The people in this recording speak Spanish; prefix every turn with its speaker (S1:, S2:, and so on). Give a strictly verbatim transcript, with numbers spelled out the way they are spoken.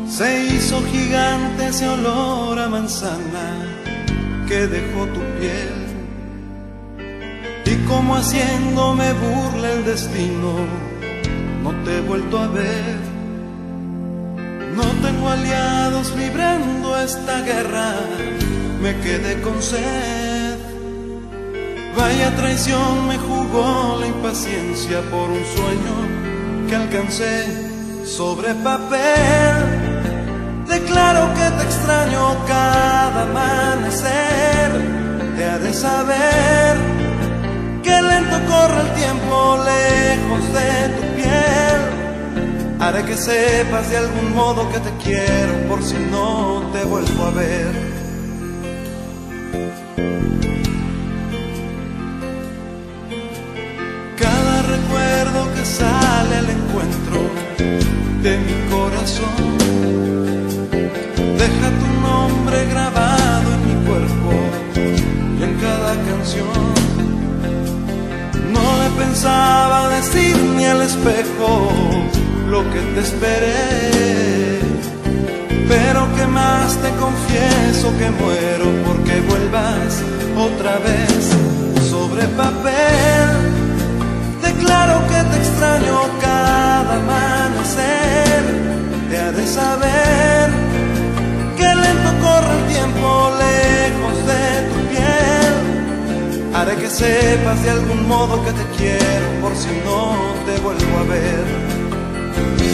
S1: Se hizo gigante ese olor a manzana que dejó tu piel, y como haciéndome burla el destino, no te he vuelto a ver. No tengo aliados librando esta guerra, me quedé con sed. Vaya traición me jugó la impaciencia por un sueño que alcancé sobre papel. Declaro que te extraño cada amanecer. Te ha de saber que lento corre el tiempo lejos de tu piel. Haré que sepas de algún modo que te quiero por si no te vuelvo a ver. Cada recuerdo que sale al encuentro de mi corazón deja tu nombre grabado en mi cuerpo y en cada canción. No le pensaba decir ni al espejo lo que te esperé, pero que más te confieso que muero porque vuelvas otra vez sobre papel. Declaro que te extraño cada amanecer. Te ha de saber que lento corre el tiempo lejos de tu piel. Haré que sepas de algún modo que te quiero por si no te vuelvo a ver.